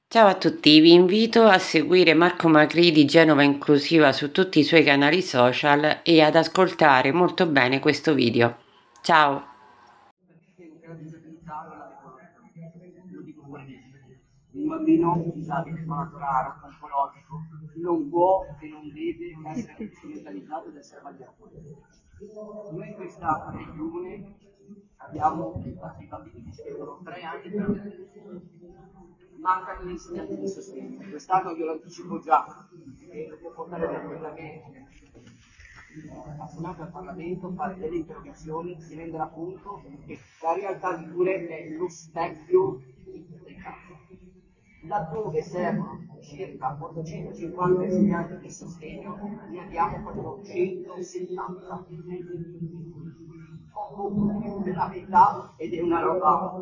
Ciao a tutti, vi invito a seguire Marco Macri di Genova Inclusiva su tutti i suoi canali social e ad ascoltare molto bene questo video. Ciao! Lo dico puramente. Un bambino disabile, malato raro, oncologico, non può e non deve essere strumentalizzato ed essere vagliato. Noi in questa regione abbiamo infatti bambini che chiedono 3 anni per mancano gli insegnanti di sostegno. Quest'anno io lo anticipo già, e lo può portare tranquillamente al Senato e al Parlamento, fare delle interrogazioni, si renderà conto che la realtà di Ture è lo specchio del campo. Laddove servono circa 850 insegnanti di sostegno, ne abbiamo 470. Poco della metà ed è una roba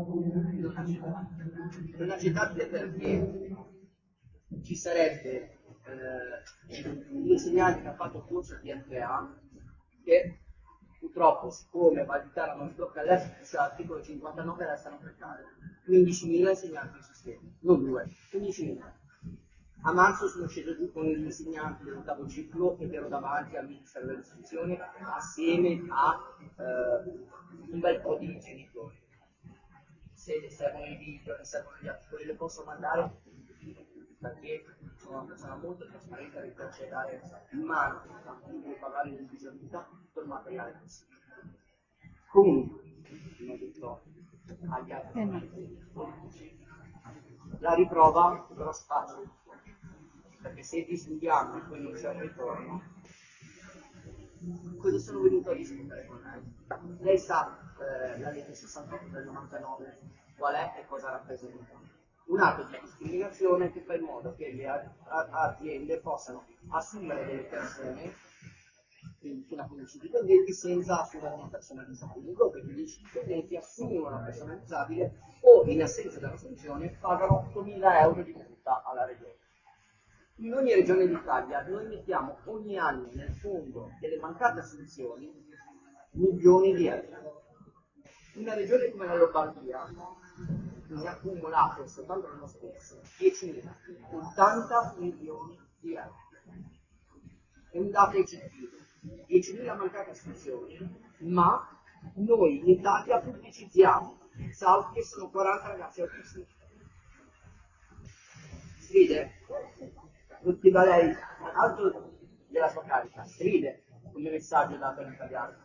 non accettabile perché ci sarebbe un insegnante che ha fatto il corso di MPA che purtroppo, siccome Valditara non sblocca l'articolo 59, restano precari. 15.000 insegnanti di sostegno, non due, 15.000. A marzo sono sceso giù con gli insegnanti dell'ottavo ciclo ed ero davanti al Ministero dell'Istruzione assieme a un bel po' di genitori. Se servono i video, se servono gli articoli, le posso mandare perché sono una persona molto trasparente, mi piace dare in mano a chi vuole parlare di disabilità tutto il materiale possibile. Comunque, come ho detto agli altri politici, la riprova però si faccia, perché se distinguiamo e poi non c'è un ritorno, cosa sono venuto a discutere con lei? Lei sa la legge 68 del 99 qual è e cosa rappresenta? Un atto di discriminazione che fa in modo che le aziende possano assumere delle persone fino a 15 dipendenti senza assumere una persona disabile. Dopo che 10 dipendenti assumono una persona disabile o in assenza dell'assunzione pagano 8.000 euro di multa alla regione. In ogni regione d'Italia noi mettiamo ogni anno nel fondo delle mancate assunzioni milioni di euro. Una regione come la Lombardia ne ha accumulato soltanto l'anno scorso 10.000, 80 milioni di euro. È un dato oggettivo, 10.000 mancate assunzioni, ma noi in Italia pubblicizziamo SAL che sono 40 ragazzi autistici. Stride, non ti va lei altro della sua carica, stride come messaggio dato in italiano.